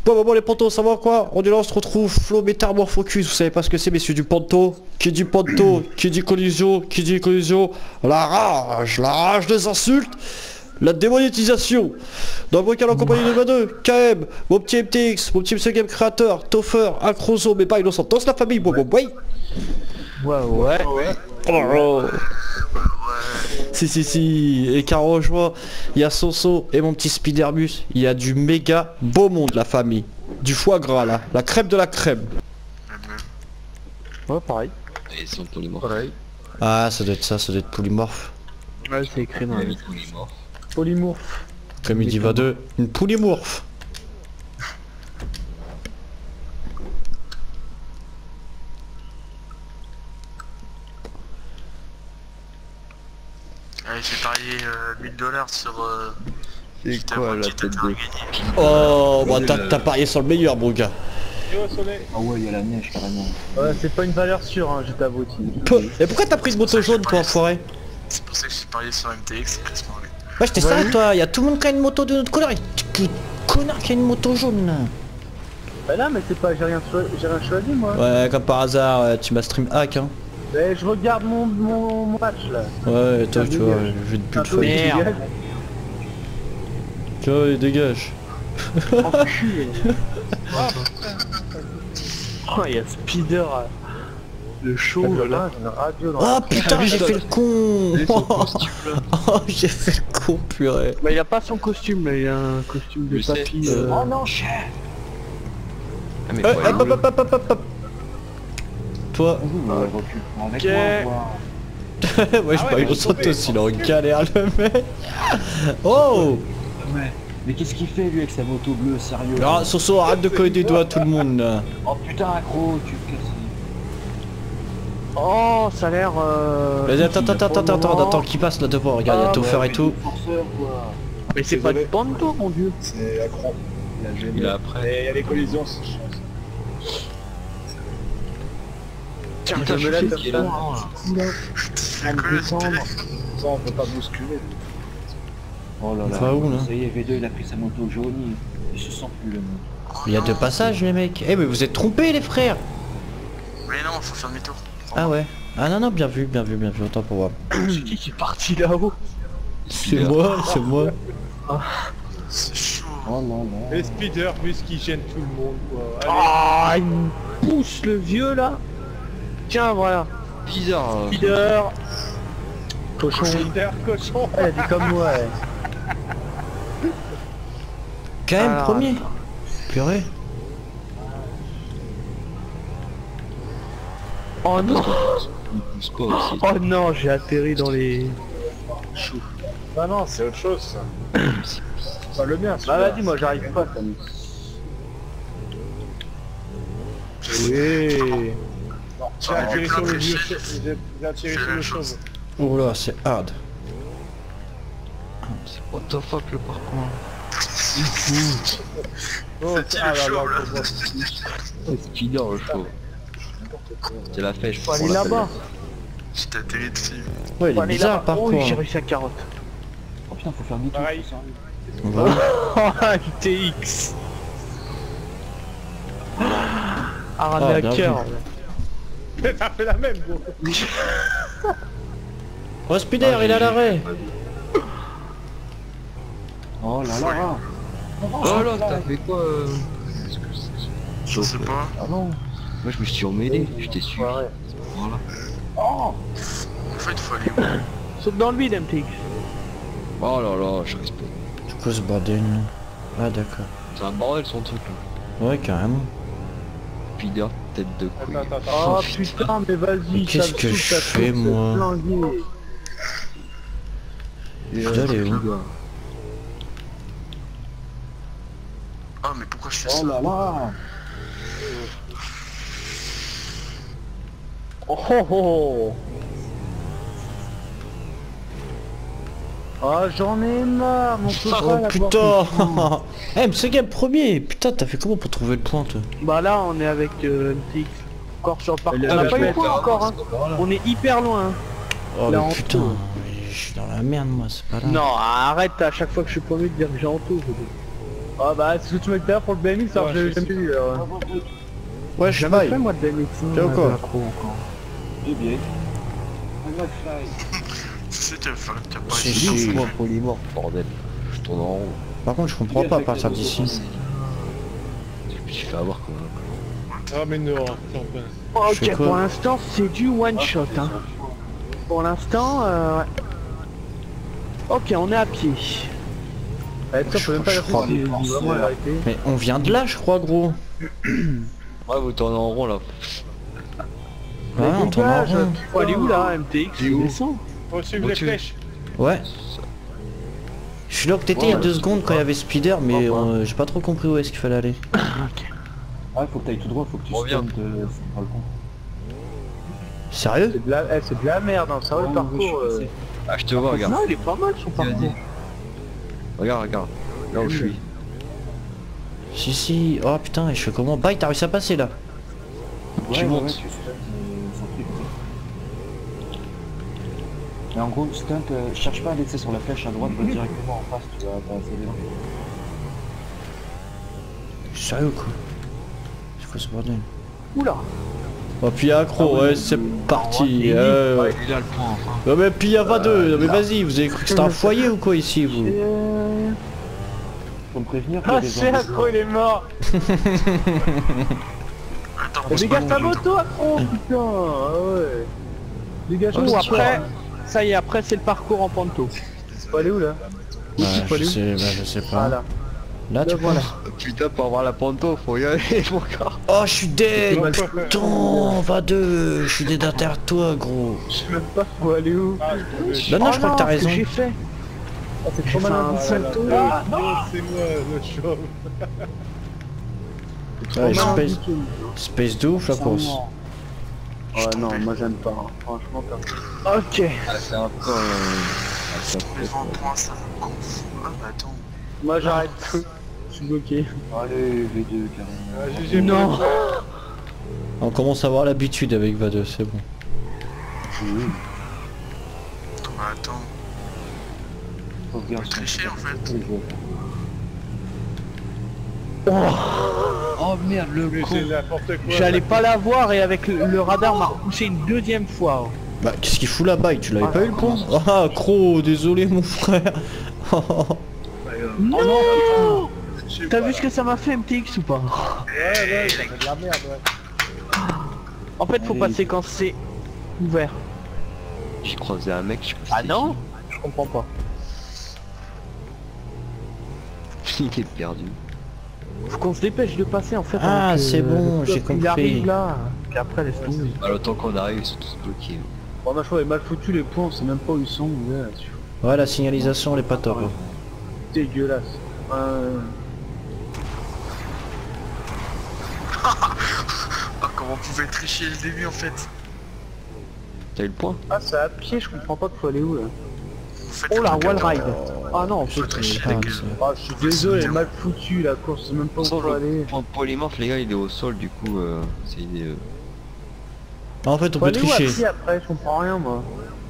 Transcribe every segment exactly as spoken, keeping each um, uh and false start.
Bon bah bon les pantos, ça va quoi? On est là, on se retrouve, Flow Métamorphocus, vous savez pas ce que c'est messieurs du panto. Qui dit panto, qui dit collision, qui dit collision, la rage, la rage des insultes, la démonétisation. Dans le vocal en compagnie de deux, K M, mon petit M T X, mon petit M C Game Creator, Toffer, Acrozo, mais pas Innocent, la famille, bon bon ouais. Ouais ouais. Ouais. Oh. Si si si, et car rejoint, il y a Soso et mon petit Spiderbus, il y a du méga beau monde la famille. Du foie gras là, la crème de la crème. Ouais pareil. Et ils sont polymorphes. Pareil. Ah ça doit être ça, ça doit être polymorphe. Ouais c'est écrit dans la vie. Polymorphes. Polymorphe. Comme il dit va deux, une polymorphe. Allez, j'ai parié euh, mille dollars sur... Euh, C'est quoi la tête de... Oh bah t'as t'as parié sur le meilleur mon gars. Ah ouais, il y a la neige carrément. Ouais c'est pas une valeur sûre hein, je t'avoue. Et pourquoi t'as pris une moto jaune toi enfoiré? C'est pour ça que j'ai parié sur M T X, Chris Morley. Ouais j'étais Ouais, ça oui. toi, y a tout le monde qui a une moto de notre couleur et tu connard qui a une moto jaune là. Bah là mais c'est pas... j'ai rien, cho... j'ai rien choisi moi. Ouais comme par hasard, ouais, tu m'as stream hack hein. Mais je regarde mon, mon, mon match là. Ouais toi Ça tu vois, dégage. je vais te Un but peu de illégal. Tu vois, il dégage. Enculé. Oh il y a Spider. euh, Le chauve là. Une radio dans Oh la- putain j'ai fait le con. Oh j'ai fait le con purée. Bah il a pas son costume là, il a un costume de Je sais. papy. euh, Oh non, cher. Ah mais Euh, faut hop, aller hop, hop, hop, hop, hop. Toi, où, euh, recule avec Ok. moi, voir. ouais je parie au Santos, il est en galère le mec. Oh. Ouais. Mais qu'est-ce qu'il fait lui avec sa moto bleue, sérieux? Ah Soso arrête de coller des doigts à tout le monde là. Oh putain, accro, tu me casses. Oh ça a l'air... Euh... Vas-y attends, attends, attends, attends, attends, attends qu'il passe là devant, regarde, il y a Ah, Toffer et tout. Forceur quoi. Mais c'est pas du panto mon dieu. C'est accro. Il a après. Et il y a les collisions, c'est chiant. Tiens Putain, je me je lève sais qu'il est là-dedans là. Ça me détendre. Ça, on peut pas bousculer. Oh là là. Va où, là? Ça y est, V deux il a pris sa moto jaune, il se sent plus le mec. Il y a deux passages les mecs. Eh mais vous êtes trompés les frères. Mais non, faut faire demi-tour. Ah ouais. Ah non non bien vu, bien vu, bien vu, autant pour moi. C'est qui qui est parti là-haut? C'est moi, c'est moi. C'est chaud. Oh non non. Les speeders, bus qui gênent tout le monde, quoi. Ah il me pousse le vieux là. Tiens voilà. Bizarre. euh. Leader. Cochon. Speeder, cochon. Elle a dit comme moi ouais. Quand même Alors, premier. Purée. Oh non. Il pousse pas aussi. Oh non j'ai atterri dans les... Ah non, c'est autre chose, ça. C'est pas le mien, Bah celui-là. vas-y moi j'arrive pas ça. Oui. Non, j'ai attiré sur le vieux. J'ai j'ai attiré sur le chauve. Oh là c'est hard. What the fuck le parcours. Oh, C'est-il ah le là chaud, là, là? je vois. Spider le show. C'est la fèche. Faut aller là-bas. J'étais atterri dessus. Ouais il Faut est aller bizarre là-bas. par Oh contre. oui j'ai réussi à carotte. Oh putain, faut faire demi-tour. Pareil. On va où? Oh M T X. Ah ramener Ah, à bien cœur. T'as fait la même, gros. Oh Spider il est à l'arrêt. Oh là là. Oh là, t'as fait quoi euh... Je sais pas. Ah non. Moi je me suis emmêlé, je t'ai suivi. Ouais, ouais. Voilà. En fait, faut aller où? Saute dans le vide M T X. Oh là là, je respecte. C'est quoi ce bordel là? Ah d'accord. C'est un bordel son truc là. Ouais carrément. Spider, tête de couille. Attends, attends, attends. Oh putain mais vas-y. Mais qu'est-ce ça me que saoule, je ça fais, saoule, moi c'est flingué. Putain elle est où? Oh, mais pourquoi je fais ça? Oh là là. Oh oh oh. Ah j'en ai marre mon copain. Oh la putain. Eh mais ce game premier. Putain t'as fait comment pour trouver le point toi? Bah là on est avec euh, M T X. Encore sur le parcours. Elle est On n'a là, pas je eu vais le point faire encore hein. On est hyper loin hein. Oh Là, mais en putain, tout. je suis dans la merde moi, c'est pas là. Non arrête à chaque fois que je suis premier de dire que j'ai en tout. Ah bah c'est ce que tu m'as dit tout à l'heure pour le B M X, alors Ouais, j'ai je jamais sais. vu. alors. Ouais, je J'ai jamais baille. fait moi de B M X. T'es ou quoi? C'est tu vas t'as pas Si, été si. dans Moi, polymorphe, bordel. Je tourne en rond. Par contre, je comprends pas à partir d'ici. Je me suis fait avoir quand même. Ah mais non, attends, ben. Je fais Ok, quoi pour l'instant c'est du one shot. Hein. Pour l'instant, euh, ouais. Ok, on est à pied. Eh, Je- peux même pas je la crois- faire, c'est vraiment la vérité. Mais on vient de là, je crois, gros. Ouais, vous tournez en rond là. Ouais, on tourne en rond. Faut aller où là, M T X? T'es où? Descend. Faut suivre Bon, les tu- flèches. Ouais. Je suis là où t'étais il y a deux secondes quand il y avait Spider, mais euh, j'ai pas trop compris où est-ce qu'il fallait aller. Ah, faut que t'ailles tout droit, faut que tu Reviens. stunnes de... sur le balcon. Sérieux? C'est de la, eh, c'est de la merde, hein. Ça va le Ouais, parcours. je suis euh. passé. Ah, je te vois, regarde. Non, il est pas mal son Vas-y, parcours. vas-y. Regarde, regarde. Là où je suis. Si, si. Oh putain, et je fais comment? Bye, t'as réussi à passer là? Ouais, Tu ouais, montes. ouais, tu stuns euh, sans truc. Mais en gros, stunt, euh, cherche pas à laisser sur la flèche à droite, va directement en face, tu vas pas accélérer. Sérieux quoi? C'est quoi ce bordel? Oula. Oh puis accro, ouais c'est parti. euh, ouais. Il a le point enfin. Ouais, mais puis il y a pas deux. Non, mais vas-y, vous avez cru que c'était un foyer ou quoi ici vous? Euh... Faut me prévenir qu'il y Ah a des c'est gens- accro, il est mort. Attends, Eh, on se dégage ta passe dans le moto, accro, putain. Ah ouais. Dégage Oh, tout c'est après. Ça y est, après c'est le parcours en panto. Faut aller où là? Ouais, faut aller je où? sais, bah, je sais pas. Voilà. Là tu Là, voilà. penses? Putain, pour avoir la panto, faut y aller, mon gars. Oh je suis dead. Ouais. Putain, va deux. Je suis dead derrière toi gros. Je sais même pas faut aller où. Ah, je peux Non, non, je crois que t'as ce raison. j'ai fait. Oh, c'est trop Ah, malin. là, salto. là, Ah, là, c'est moi le chauve. Ouais, non, space, du tout. space de ouf la course. Ouais, non, moi j'aime pas. hein. Franchement, pas. Ok. Ah, c'est un peu. Euh... ah, c'est un peu- Les vingt points, ça me gonfle. Ah bah attends. Moi j'arrête. Je suis bloqué. Allez, V deux, carrément. Ah, G G Non. pour le frère. On commence à avoir l'habitude avec Va deux, c'est bon. Oui, Bah attends. sauvegarde Faut son- tricher en fait. les joueurs. Oh merde, le Mais con. c'est n'importe quoi. J'allais pas la voir et avec le, le radar m'a repoussé une deuxième fois. Bah qu'est-ce qu'il fout là-bas? Tu l'avais pas eu le point? Ah cro, désolé mon frère. Non. Je sais T'as pas. vu ce que ça m'a fait M T X ou pas? Ouais, ouais, ça fait de la merde, ouais. En fait faut Allez. passer quand c'est ouvert. J'ai croisé un mec, je sais pas Ah si non? Je comprends pas. il est perdu. Faut qu'on se dépêche de passer en fait. Ah, avant que c'est bon, le j'ai peuple, compris. Il arrive là. Et après laisse tomber. Bah, le temps qu'on arrive, ils sont tous bloqués. Bon ma choix est mal foutu les points, on sait même pas où ils sont. Ouais, la signalisation elle est pas top. hein. Dégueulasse. Euh... Ah comment on pouvait tricher le début en fait. T'as eu le point? Ah c'est à pied, je comprends pas qu'il faut aller où là. Vous faites Oh la le wall caca. ride. Ah non, Faut peut tricher Ah, avec eux. c'est- Ah je suis désolé, mal foutu la course, je sais même pas où Sans faut aller. le point de polymorphe, les gars, il est au sol, du coup, euh, c'est idée. Ah, en fait on Faut peut aller où à tricher. pied après, je comprends rien moi.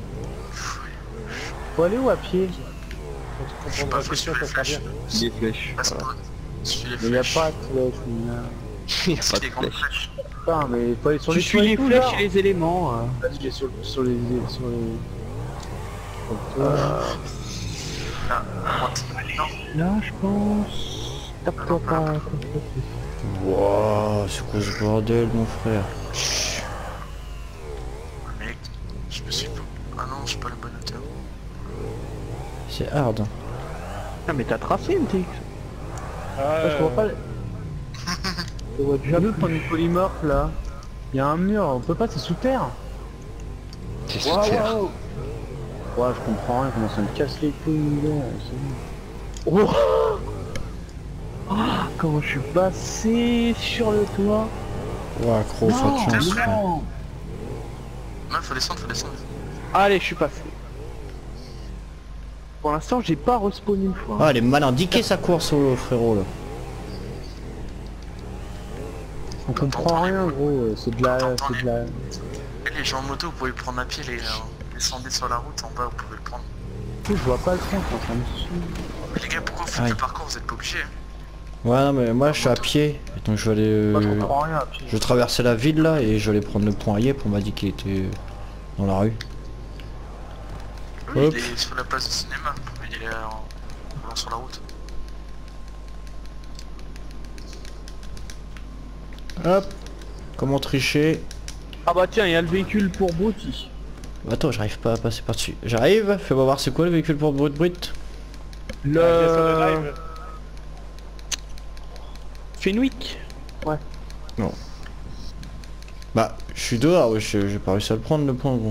Faut aller où à pied? On Je sais prendra pas, la faut question, suivre ça les sera flèches. bien. Les flèches. Passe Voilà. pas. Suis les Mais y'a flèches. pas de flèches, mais... Il y a pas C'est de des grandes flèches. flèches. Putain, mais faut aller sur Tu les suis toits et les tout, flèches là. et les éléments. euh. Vas-y, j'ai sur, sur les... sur les... sur le toit. Là, à droite. Non. Là, je pense... Tape-toi pas. Wouah, c'est quoi ce bordel mon frère? Mec, je me suis pas... Ah non, je suis pas la bonne hauteur. C'est hard. Ah mais t'as tracé M T X. Ah, Je vois pas... Je vois déjà vu prendre une polymorphe là. Il y a un mur, on peut pas, c'est sous terre. C'est sous Waouh, terre. waouh. Ouais, je comprends rien, comment ça me casse les couilles là. c'est bon. Oh Ah, comment je suis passé sur le toit. Ouah, gros, pas de chance. frère. non. Non, faut descendre, faut descendre. Allez, je suis passé. Pour l'instant, j'ai pas respawn une fois. Ah, elle est mal indiquée sa course au frérot là. On comprend rien gros, c'est de la... c'est de la... Et les gens en moto, vous pouvez le prendre à pied, les, euh, descendez sur la route, en bas, vous pouvez le prendre. Je vois pas le fond quand ça me suit. Mais les gars, pourquoi vous faites Aïe. le parcours, vous êtes pas obligés. Hein. Ouais, non, mais moi je suis à pied. Donc je vais aller. euh, Moi je comprends rien. Puis... Je vais traverser la ville là et je vais aller prendre le point Yep. On m'a dit qu'il était dans la rue. Oui, Hop. il est sur la place de cinéma. Il est en... en- sur la route. Hop. Comment tricher? Ah bah tiens, il y a le véhicule pour Brouty. Attends, j'arrive pas à passer par-dessus. J'arrive. Fais-moi voir c'est quoi le véhicule pour Brut Brut. Le... Ah, bien sûr, le live. Fenwick. Ouais. Bah, je suis dehors, ouais, j'ai j'ai pas réussi à le prendre le point gros.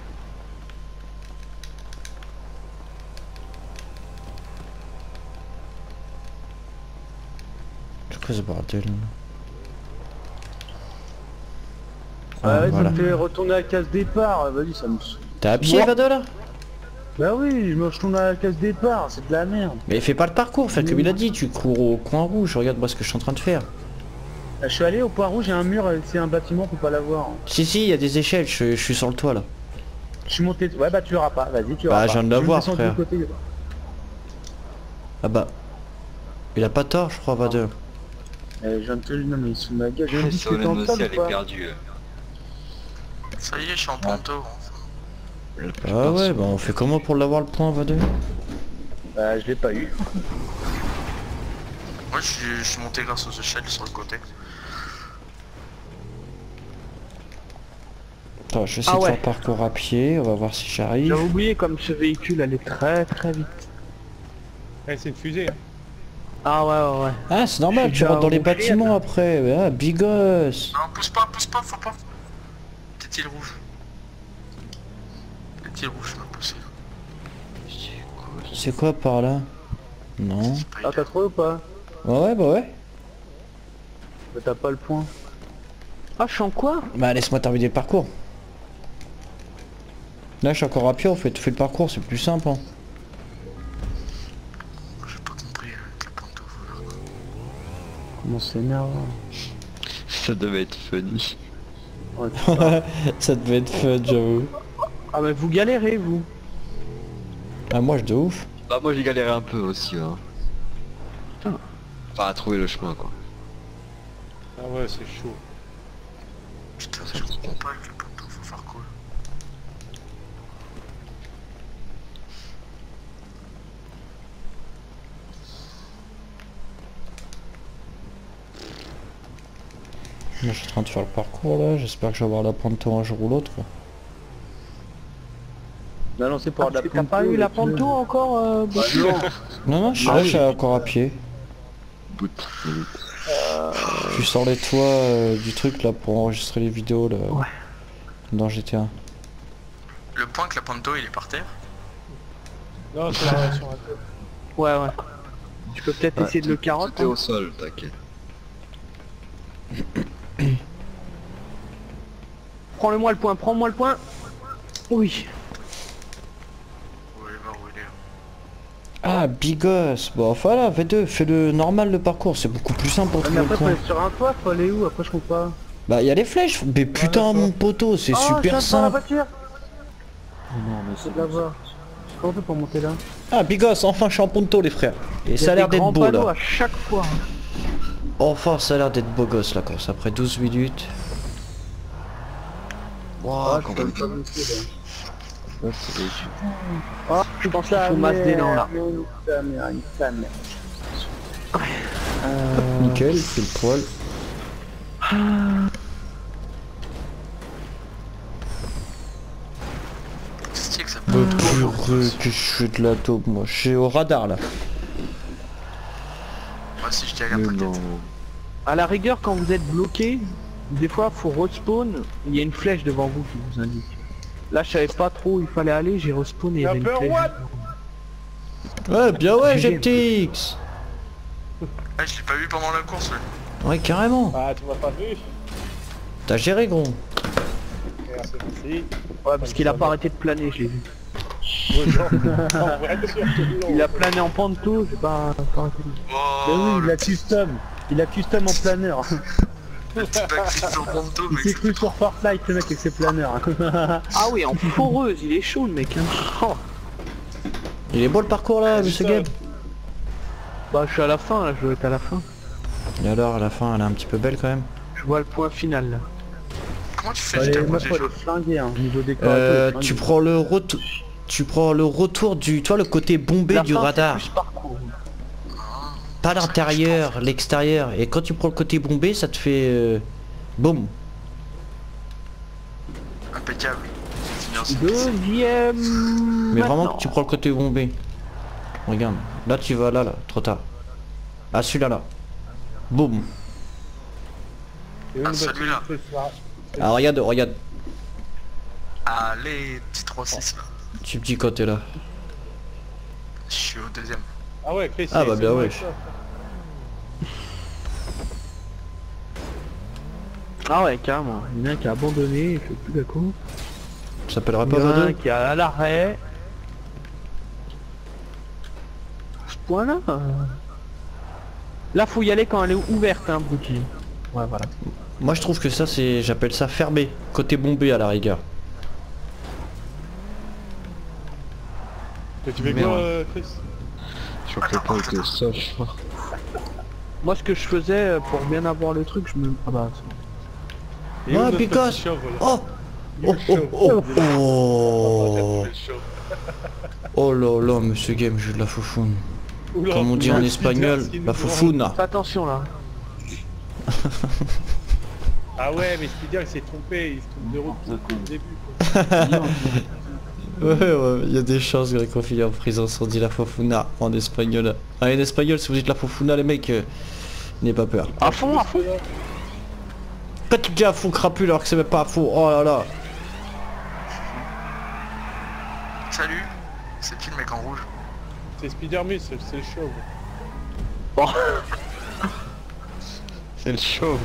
C'est quoi ce bordel là? Ah, ouais, voilà. ça me fait retourner à la case départ. Vas-y, ça me saoule. T'es à pied, Moi- Vado là? Bah oui, je me retourne à la case départ, c'est de la merde. Mais fais pas le parcours, fais comme il a dit, tu cours au coin rouge, regarde moi ce que je suis en train de faire. Là, je suis allé au point rouge, il y a un mur, euh, c'est un bâtiment, on peut pas l'avoir. Si si, il y a des échelles, je, je suis sur le toit là. Je suis monté. Ouais, bah tu l'auras pas, vas-y, tu Bah, l'auras je pas. viens de le vais voir, descendre frère. de l'autre côté. Ah bah. Il a pas tort, je crois, Vado. Euh, je viens de te le non, mais il se fout de ma gueule. J'ai dit que Son t'étais en aussi, salle elle ou est pas? perdue. Ça y est, je suis en ponto. Le plus Ah ouais, perso. bah on fait comment pour l'avoir le point, Vado? Bah, je l'ai pas eu. Moi, je suis, je suis monté grâce aux échelles sur le côté. Attends, je vais essayer Ah de ouais. faire parcours à pied, on va voir si j'arrive. J'avais oublié comme ce véhicule allait très très vite. Ouais, c'est une fusée. Hein. Ah ouais ouais ouais. Ah c'est normal, Je suis tu rentres dans les déjà ronflé, bâtiments là. après, ah bigos. Non, pousse pas, pousse pas, faut pas. Peut-être il rouge. Peut-être il rouge, je vais pousser. C'est quoi par là? Non. C'est pas Ah, t'as idéal. trouvé ou pas? Ouais ouais bah ouais. Bah, t'as pas le point. Ah je suis en quoi? Bah laisse-moi terminer le parcours. Là je suis encore à pied en fait, tu fais le parcours, c'est plus simple hein. J'ai pas compris avec le ponto. Comment c'est énervant. Ça devait être funny. Ouais, putain. Ça devait être fun j'avoue. Ah mais vous galérez vous. Ah moi je de ouf. Bah moi j'ai galéré un peu aussi hein. Enfin à trouver le chemin quoi. Ah ouais, c'est chaud. Putain, je comprends pas avec le ponto, faut faire quoi? Moi je suis en train de faire le parcours là, j'espère que je vais avoir la panto un jour ou l'autre. Non, non, c'est Ah, pour parce la que t'as pas eu la panto encore euh, Brouty Non non, je suis Ah là, oui. je suis encore à pied. Bout. Je suis sur les toits euh, du truc là pour enregistrer les vidéos là. Ouais. Dans G T A. Le point que la ponto il est par terre. Non, c'est la sur un peu. Ouais ouais. Tu peux peut-être essayer de le carotte. Tout est hein. au sol, t'inquiète. Prends-le-moi le point, prends-moi le point. Oui. Où il est mort, où il est. Ah bigos. Bon enfin là, V deux, fais le normal le parcours, c'est beaucoup plus simple pour Ah, mais trouver le après, faut point. aller sur un toit, faut aller où? Après, je comprends pas. Bah y a les flèches, mais putain mon poteau, c'est Oh, je viens super de voir la simple. voiture. Oh non, mais C'est c'est de la voir. Comment on fait pour monter là? Ah bigos, enfin je suis en ponto les frères. Et Il y ça a l'air des d'être grands beau panneaux là. à chaque fois. Enfin ça a l'air d'être beau gosse la course, après douze minutes. Ah, Wow, je quand peux même. pas monter là. Ah, je pense qu'il faut masser d'élan là. Ta mère, une ta mère. Nickel, c'est le poil. C'est stylé que ça Bah purée, que je suis de la taupe moi, je suis au radar là. Moi si je dis à la Mais peut-être. non. À la rigueur, quand vous êtes bloqué, des fois faut respawn, il y a une flèche devant vous qui vous indique. Là je savais pas trop où il fallait aller, j'ai respawn et il y avait une Number flèche. one. Ouais bien ouais J'ai G T X. Ah, je l'ai pas vu pendant la course lui. Ouais carrément. Ah, tu m'as pas vu. T'as géré gros. Merci, merci. Ouais, parce qu'il a pas arrêté de planer, je l'ai vu. Ouais, genre, en vrai, sûr que non. Il a plané en panto, j'ai pas, pas arrêté de... Mais Oh, oui, il le a custom. Il a custom en planeur. petit backflip en ponto, Il mec. s'est cru sur Fortnite le mec avec ses planeurs. Ah oui, en foreuse, il est chaud le mec. Hein. Oh. Il est beau le parcours là, monsieur ça. Gab. Bah je suis à la fin là, je vais être à la fin. Et alors, à la fin, elle est un petit peu belle quand même. Je vois le point final là. Comment tu fais? Allez, J'étais moi, j'ai faut joué. les flinguer, hein, niveau décor. Euh, tu prends le retour... Tu prends le retour du... Toi, le côté bombé La du fin, c'est radar. plus parcours. Pas l'intérieur, l'extérieur. Et quand tu prends le côté bombé, ça te fait... Euh... Boum. Impeccable. C'est bien, c'est- Deuxième. Mais vraiment maintenant. que tu prends le côté bombé. Regarde. Là, tu vas là, là. Trop tard. Ah, celui-là, là. Boum. Et Ah, une celui-là. voiture, ce soir. Ah, regarde, regarde. Allez, petit trois six là. Tu petit côté là. Je suis au deuxième. Ah ouais, Chris. Ah il bah est bien, seulement ouais. avec ça. Ah ouais, carrément. Il y en a un qui a abandonné, il fait plus d'accord. Ça s'appellerait Il y pas en a un Vado? qui est à l'arrêt. Ce point là. euh, Là faut y aller quand elle est ouverte hein Brooklyn. Ouais voilà. Moi je trouve que ça c'est... J'appelle ça fermé. Côté bombé à la rigueur. Et tu fais Merde. quoi, euh, Chris? Je peux pas avec le sol. Moi ce que je faisais euh, pour bien avoir le truc, je me... Ah bah c'est bon. Et où Ah, notre Picasso. petit chauve, là? Oh Il est Oh oh chauve. oh Il est oh chauve. Oh là là, monsieur Game, j'ai de la foufoune. Oula, Comme on dit en oula, espagnol, Spider, la ce qu'il nous foufouna. Fais attention là. Ah ouais, mais Spider il s'est trompé, il se trompe de route depuis le début. Quoi. Ouais, ouais, il y a des chances que qu'on finisse en prison si on dit la foufouna en espagnol. Ah, en espagnol, si vous dites la foufouna, les mecs, euh, n'ayez pas peur. À fond, à fond. Quand tu dis à fou crapule alors que c'est même pas à fou, oh là là. Salut. C'est qui le mec en rouge? C'est Spider-Man, c'est c'est le chauve. C'est le chauve.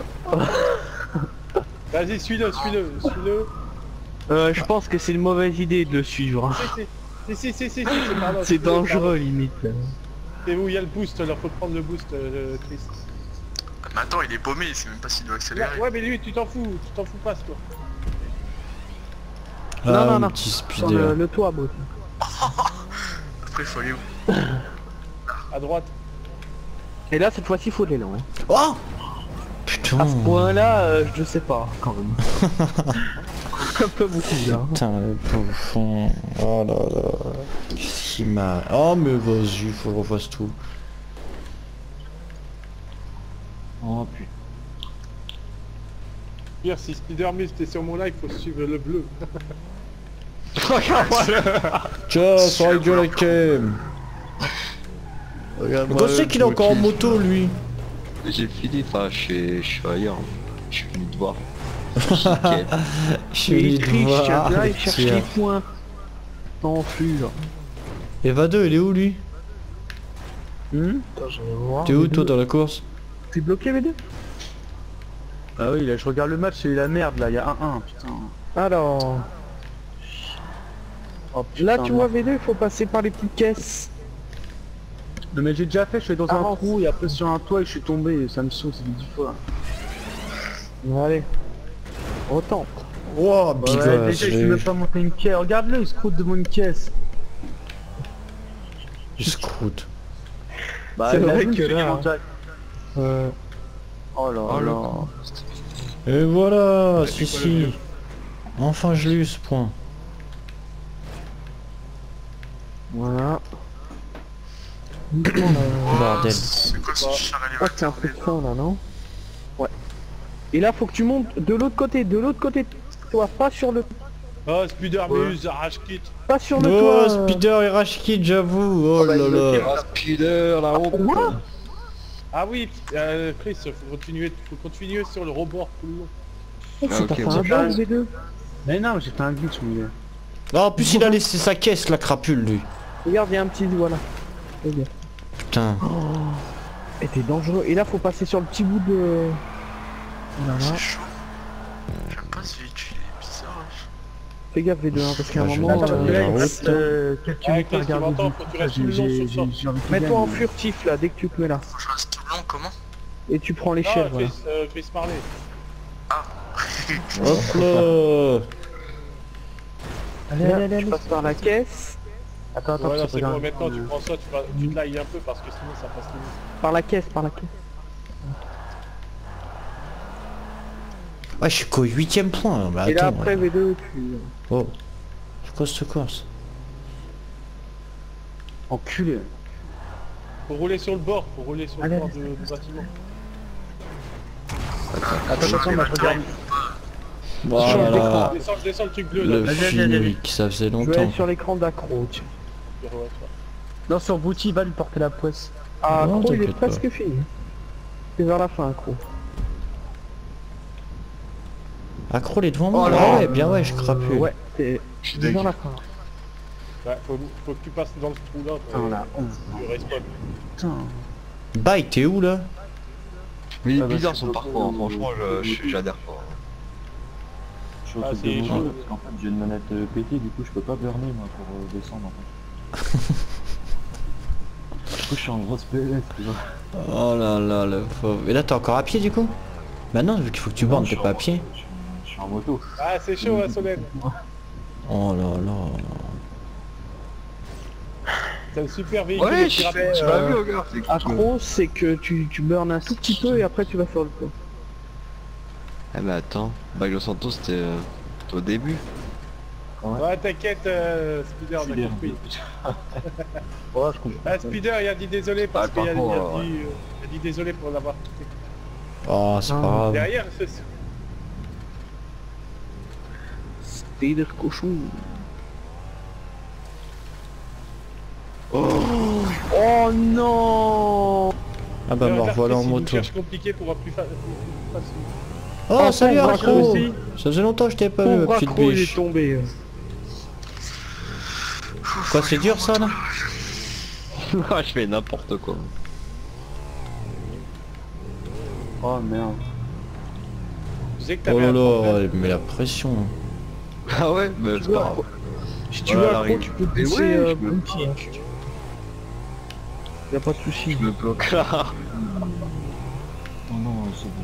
Vas-y, suis-le, suis-le, suis-le. Euh, je pense que c'est une mauvaise idée de le suivre. Si, si, si, si, si, si, c'est par là. C'est dangereux limite. C'est où il y a le boost, là, faut prendre le boost, euh, Chris. Mais attends, il est paumé, il sait même pas s'il doit Là, accélérer. ouais, mais lui, tu t'en fous, tu t'en fous pas, toi. Non, Ah, non, mon non. petit Sur Spider. le, le toit, beau. Après, il faut aller où? À droite. Et là cette fois-ci faut l'élan. Hein. Oh Putain. À ce point là, euh, je sais pas quand même. Un peu beaucoup là. Putain, le bouffon. Oh là là. Qu'est-ce qu'il m'a... Oh mais vas-y, faut que je refasse tout. Oh putain. Pire, si Spider-Man était sur mon live, faut suivre le bleu. Tiens, ça aurait dû la cam. Quand c'est qu'il est encore en moto lui? J'ai fini, enfin je suis, je suis ailleurs. Je suis venu te voir. Nickel. Je suis Et venu il te triche, voir. là il cherche Tiens. les points. En fur. Et Vado, il est où lui? Hmm Attends, je vais voir. T'es où toi dans la course? T'es bloqué V deux? Ah oui, là, je regarde le match, c'est la merde, là, il y a un un, putain. Alors, Oh, putain, là tu non. vois V deux, il faut passer par les petites caisses. Non, mais j'ai déjà fait, je suis dans un Avance. trou et après sur un toit et je suis tombé, ça me saoule, c'est dix fois. Allez. Retente. Wow, Ouais, déjà, je suis même pas monté une caisse, regarde-le, il se croûte devant une caisse. Il se croûte. Bah, C'est il a vrai vu que qu'il là, est en hein. direct. Euh, Oh là Oh, là. Et voilà, c'est si quoi le si. vieux Enfin je l'ai eu ce point. voilà. Bordel. C'est quoi ce char Ah, c'est un peu de fin là, non? Ouais. Et là, faut que tu montes de l'autre côté, de l'autre côté. Toi, pas sur le, Oh, Spider-Man, arrache kit. pas sur le Oh, toit. Spider et Rage Kid, j'avoue. Oh là là. Ah, Spider, la honte. Quoi? Ah oui, euh, Chris, faut continuer, faut continuer sur le rebord plus long. Oh, Ah, c'est ok, pas fait bon. un bug V deux. Mais non, j'ai fait un glitch, mon gars. Non, en plus il a laissé sa caisse, la crapule lui. Regarde, il y a un petit, voilà. Regarde. Putain. Et t'es dangereux. Et là, faut passer sur le petit bout de. Voilà. C'est chaud. J'aime pas ce véhicule, il est bizarre. wesh. Fais gaffe V deux, hein, parce qu'à un Ah, je moment. vais Attends, Euh, parce que là, il la me route. reste euh, quelques Ah, minutes à Chris, tu regarder. m'entends, faut que tu restes plus long J'ai sur j'ai- ça. j'ai envie qu'il Mets-toi en gagne. furtif là, dès que tu te mets là. Faut que je reste tout blanc, comment? Et tu prends Non, l'échelle, Chris, voilà. euh, Chris Marley. Hop là. Allez, Là, allez, allez, tu allez. passes par la caisse. Attends, attends, Voilà, parce que c'est bon, regarde. maintenant tu prends ça, tu, vas, tu te lailles un peu parce que sinon ça passe mieux. Par la caisse, par la caisse. Ouais, je suis qu'au huitième point. Bah, Et là attends, après ouais. V deux, tu... Oh. C'est quoi cette course? Enculé. Faut rouler sur le bord, faut rouler sur le Allez, bord allez, de- du bâtiment. Attends, attends, bah, je regarde. Voilà. Descends, descends le truc bleu Le là. Vas-y, vas-y, vas-y. flic, ça faisait Je vais longtemps. aller sur l'écran d'accro, tiens. Ouais, ouais. Non, sur Bouti, va lui porter la poisse. Ah, Non, accro, il est t'inquiète pas. presque fini. C'est vers la fin, accro. Accro les devant moi. Oh là. Ah ouais, bien ouais, je crapule. Ouais, c'est Je suis c'est dégueu. vers la fin. Ouais, faut, faut que tu passes dans le trou là. Putain, la honte. Tu respawn. Putain. Bye, t'es où là? Mais il est Ah bah, bizarre je son sais parcours, hein, pas, franchement, euh, je- je- j'adhère pas. Je suis au Ah, truc c'est de chaud. moto parce qu'en fait j'ai une manette euh, pétée, du coup je peux pas burner moi pour euh, descendre en fait. Du coup je suis en grosse P L S, tu vois. Oh là là, le pauvre. Et là t'es encore à pied du coup? Bah non, vu qu'il faut que tu Non, bornes, je t'es suis pas en à pied. moto, Je suis, je suis en moto. Ah, c'est chaud, hein, Solène. Oh là là. C'est un super véhicule. Ouais, qui je rappelle, tu euh, m'as vu, regarde. c'est cool. Accro, c'est que tu, tu burnes un tout petit peu et après tu vas sur le tour. Ah mais attends, Baglo Santos c'était euh, c'était au début. Ouais, t'inquiète, euh, Spider, on a Spider. compris. Ouais, je comprends. Ah, Spider, il a dit désolé parce Ah, qu'il a, il a par contre, dit, euh, il a dit désolé pour l'avoir quitté. Oh, c'est Non. pas grave. Derrière, c'est... Spider cochon. Oh, oh non. Ah bah me Regarde, revoilà en si une moto. cherche compliquée pour plus, fa- plus facile. Oh, Oh, salut pauvre Accro. Accro aussi. Ça faisait longtemps que je t'avais pas vu, ma Pauvre petite accro, il est biche. tombé. Quoi, c'est dur ça là? Ah, je fais n'importe quoi. Oh merde. Je sais que Oh t'avais là un là, problème. mais la pression. Ah ouais, mais c'est pas grave. Si tu Ouais, veux elle accro, arrive. tu peux Mais pousser ouais, euh, je me- Bounty, hein. Y'a pas de soucis. Je me bloque là. Non, non, c'est bon.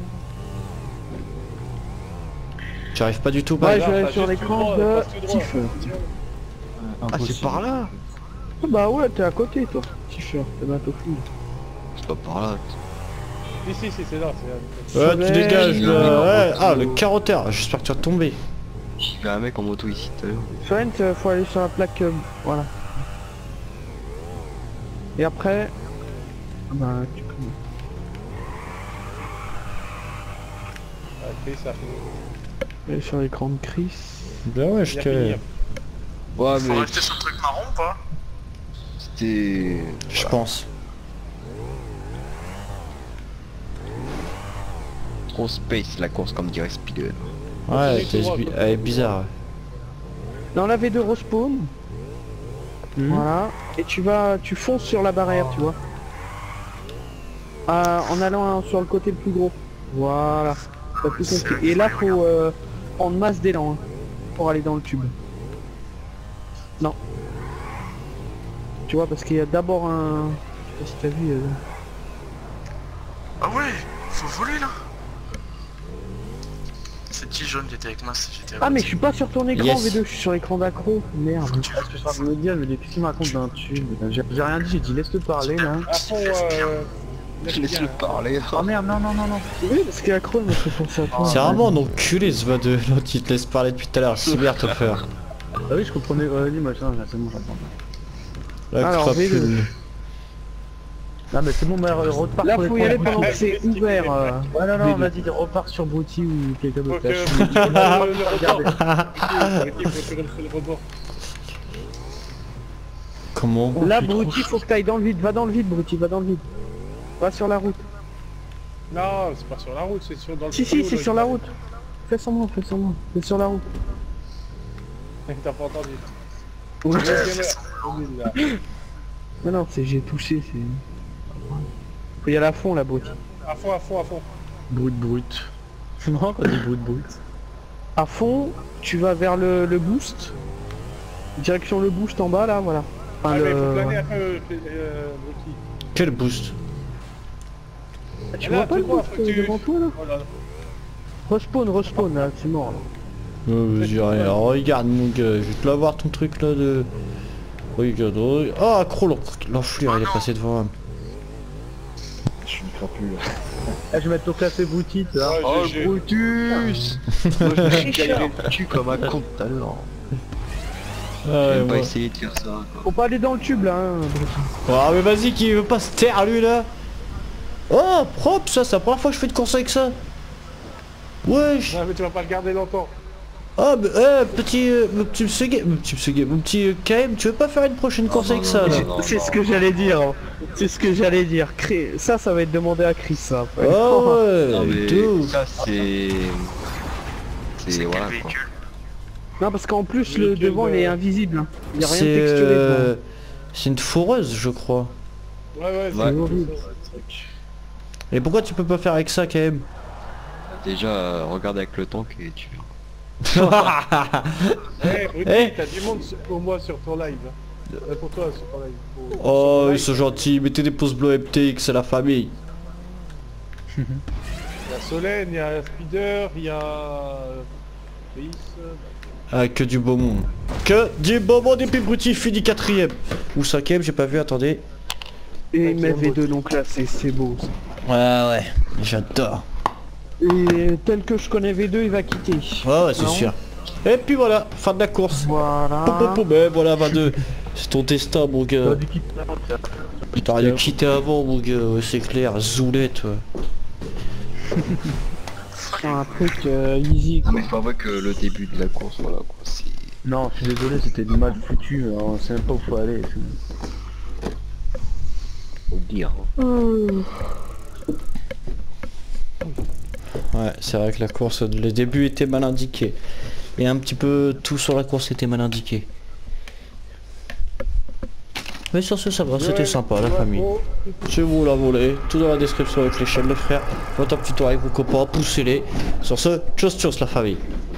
J'arrive pas du tout Ouais, pas. je vais aller passe sur juste tout l'écran droit, de passe tout droit. Tiffer. Ah c'est par là. Ah bah ouais, t'es à côté toi, Tiffer, t'es bientôt fini. C'est pas par là. Si, si, si, c'est là. c'est là. Ouais, tu Soleil, dégages là. euh, Ouais. Ah, le carotteur. J'espère que tu vas tomber. J'ai vu un mec en moto ici tout à l'heure. Soren, euh, faut aller sur la plaque, euh, voilà. Et après... Ah bah tu peux... Ah, Chris, ça fait... Aller sur l'écran de Chris. Bah ouais, je Il a te... fini. Ouais Faut mais rester sur le truc marron ou pas? c'était... Je pense. Trop space la course comme dirait Spider. Ouais, Continue t'es tout droit, sbi- quoi. elle est bizarre. Dans la V deux respawn. Voilà. Et tu vas... Tu fonces sur la barrière, tu vois. Euh, en allant hein, sur le côté le plus gros. Voilà. T'as tout compris. Et là, faut euh, prendre masse d'élan hein, pour aller dans le tube. Non. Tu vois, parce qu'il y a d'abord un... Je sais pas si t'as vu... euh, Ah ouais, faut voler là. C'est le petit jaune qui était avec moi, c'est- j'étais à Ah mais côté. je suis pas sur ton écran Yes. V deux, je suis sur l'écran d'accro. Merde. Faut que tu- Parce que je suis en train de me dire, mais qu'est-ce qu'il me raconte d'un tube? J'ai j'ai rien dit, j'ai dit laisse-le parler là. À fond, euh... Je laisse le parler. Oh merde, non, non, non, non. Oui, parce qu'accro il me fait penser à toi. C'est vraiment un enculé ce va de l'autre, il te laisse parler depuis tout à l'heure. C'est bien te faire. Ah oui, je comprenais, euh, dis machin, là, c'est bon, j'attends. La Alors, V deux. crapule. Non mais c'est bon, mais euh, repars Là sur les faut y aller points. pendant que c'est ouvert. euh. Ouais, non, non, V deux. vas-y, repars sur Bouti ou quelqu'un Faut d'autre. que... là, je suis- faut que le, le rebord. Faut que le, le rebord. Comment? Là Bruti, faut que t'ailles dans le vide, va dans le vide Bruti, va dans le vide. Va sur la route. Non, c'est pas sur la route, c'est sur dans le... Si si, c'est sur la route. Fais semblant, fais semblant. C'est sur la route. T'as pas entendu. Ouais. Deuxième heure. Alhamdoulilah. Mais non, c'est j'ai touché, c'est... Faut y aller à fond là Bruti. À fond, à fond, à fond. Brut, brut. C'est marrant quand on dit brut, brut. À fond, tu vas vers le, le boost. Direction le boost en bas là, voilà. Ah Enfin, mais le... faut planer un peu, euh, euh, Brutti. Quel boost? Ah, tu Là, vois pas tout le droit, boost faut que euh, tu- devant toi là? Oh là là. Respawn, respawn là, c'est mort là. Euh, vas-y, rien. Alors, regarde mon gars, je vais te l'avoir ton truc là de... Regarde, regarde. Oh, accro, l'en- l'enflure, il est passé devant. Je suis une crapule. Ah, je vais mettre au classé Brutus, là. Ouais, Oh G G. le Brutus. Moi je me suis galéré le cul comme un con tout à l'heure. Ah, ouais, J'ai pas moi. essayé de faire ça quoi. Faut pas aller dans le tube là. Hein. Oh mais vas-y, qui veut pas se taire lui là. Oh propre ça, c'est la première fois que je fais de course avec ça. Wesh. Non mais tu vas pas le garder longtemps. Ah mais eh, petit euh, mon petit Msege, mon petit Msege, mon petit euh, K M, tu veux pas faire une prochaine course non, avec non, ça non, là? non. C'est ce que j'allais dire. hein. C'est ce que j'allais dire. Cré- Ça, ça va être demandé à Chris. Ça. après. Oh Non ouais, mais de ouf. ça c'est... C'est C'est voilà quel quoi. véhicule? Non, parce qu'en plus Le le véhicule devant de- il est invisible. hein. Il y a rien C'est de texturé devant. euh, c'est une foreuse je crois. Ouais ouais, c'est Ouais. horrible. Et pourquoi tu peux pas faire avec ça K M? Déjà euh, regarde avec le tank et tu verras. Eh Brutus, Eh. t'as du monde sur- pour moi sur ton live. hein. Euh, pour toi sur ton live. Pour- sur Oh ton ils live, sont gentils, mettez des pouces bleus M T X, c'est la famille. Il y a Solène, il y a Spider, il y a... Chris, euh, Ah que du beau monde. Que du beau monde et puis Brutti finit quatrième. Ou cinquième, j'ai pas vu, attendez. Et il met V deux donc là c'est c'est beau. ça. Ouais ouais, j'adore. Et tel que je connais V deux il va quitter. Ouais ouais c'est Non. sûr. Et puis voilà, fin de la course. Voilà. Pom, pom, pom, eh, voilà vingt-deux. C'est ton destin mon gars. T'aurais dû quitter avant, tiens. T'aurais dû quitter avant mon gars, ouais, c'est clair, zoulette ouais. C'est un truc euh, easy Non quoi. mais faut avouer que le début de la course voilà quoi c'est... Non, je suis désolé, c'était du mal foutu. Alors, on sait même pas où faut aller. Faut le dire. hein. Ouais, c'est vrai que la course, le début était mal indiqué. Et un petit peu tout sur la course était mal indiqué. Mais sur ce ça va, c'était Joël, sympa la ouais, famille. bon, Si vous la voulez, tout dans la description avec les chaînes les frères. Votre petit tour avec vos copains, poussez-les. Sur ce, tchuss tchuss la famille.